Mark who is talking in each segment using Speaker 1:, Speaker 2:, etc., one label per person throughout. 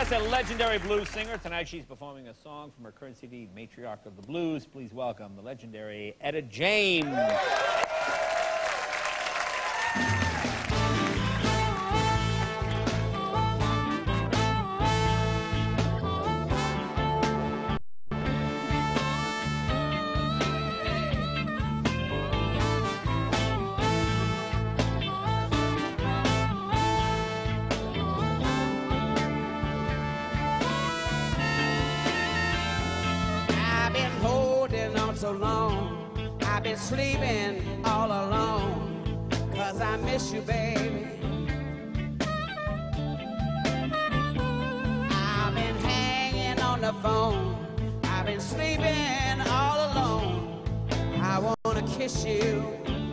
Speaker 1: Yes, a legendary blues singer. Tonight she's performing a song from her current CD, Matriarch of the Blues. Please welcome the legendary Etta James.
Speaker 2: So long, I've been sleeping all alone, 'cause I miss you, baby. I've been hanging on the phone, I've been sleeping all alone. I wanna kiss you.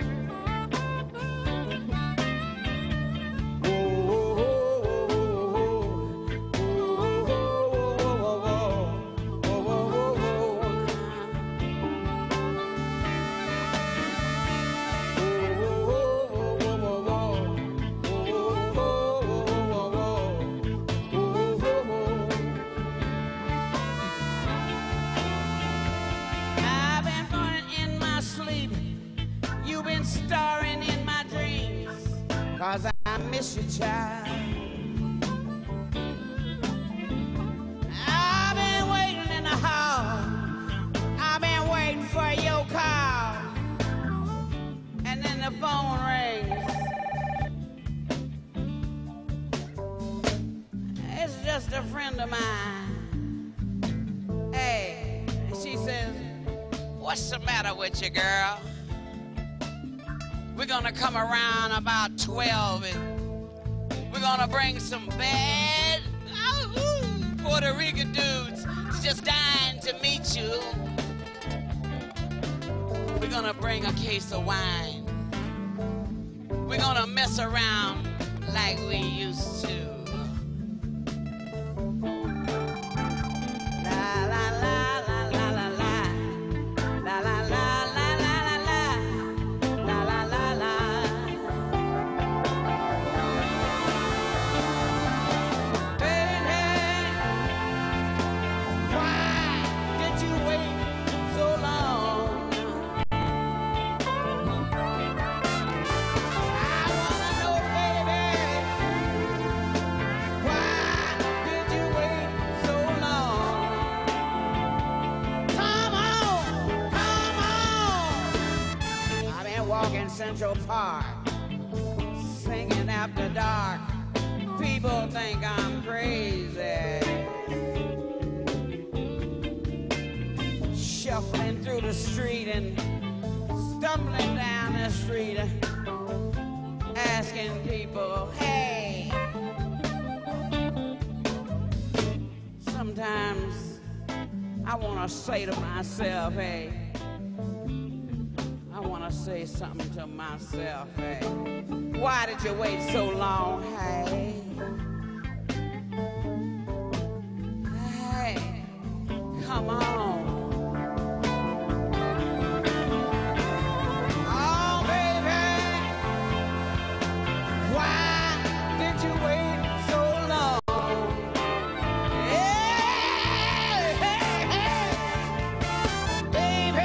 Speaker 2: Starring in my dreams, 'cause I miss you, child. I've been waiting in the hall, I've been waiting for your call, and then the phone rings. It's just a friend of mine. Hey, she says, "What's the matter with you, girl? We're gonna come around about 12 and we're gonna bring some bad Puerto Rican dudes just dying to meet you. We're gonna bring a case of wine. We're gonna mess around like we used to." La la la. Central Park, singing after dark. People think I'm crazy. Shuffling through the street and stumbling down the street, asking people, "Hey." Sometimes I want to say to myself, "Hey." I want to say something to myself, hey. Why did you wait so long, hey? Hey, come on. Oh, baby, why did you wait so long? Hey, hey, hey, baby.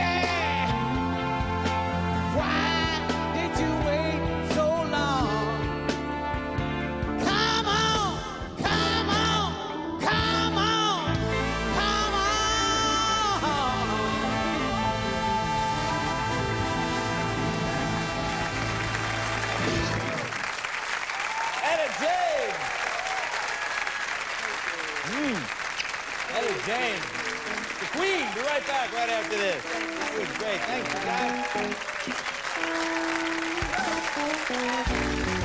Speaker 1: Etta James, the Queen. Be right back right after this. That was great. Thanks, guys.